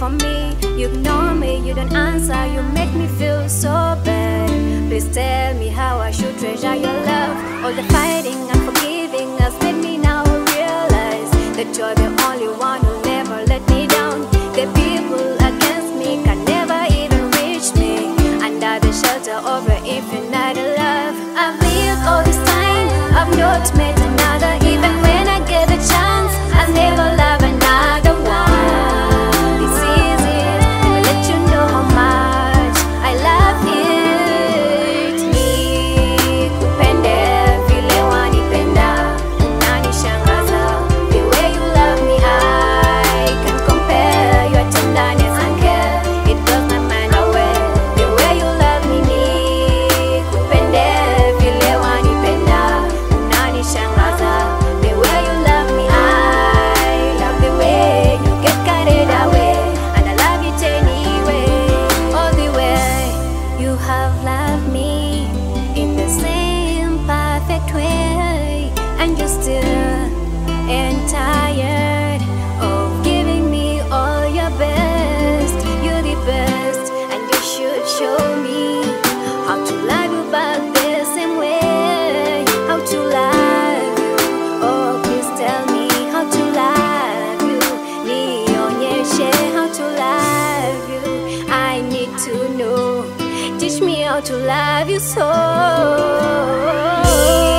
for me. You ignore me, you don't answer, you make me feel so bad. Please tell me how I should treasure your love. All the fighting and forgiving has made me now realize that you're the only one who'll never let me down. The people against me can never even reach me under the shelter of your infinite love. I've lived all this time, I've not met another. Even when I get a chance, I'll never love another one. It's easy to let you know how much I love it. Ni kupende vile wanipenda, unanishangaza. The way you love me, I can't compare your tenderness and care. It blows my mind away. The way you love me, ni kupende vile wanipenda, unanishangaza. The way you love me, I love the way you get carried away, and I love it anyway. All the way you have loved me in the same perfect way, and you still ain't tired of giving me all your best. You're the best, and you should show me how to love you back the same way. How to love you, oh please tell me how to love you. Nionyeshe how to love you, I need to know. Teach me how to love you so.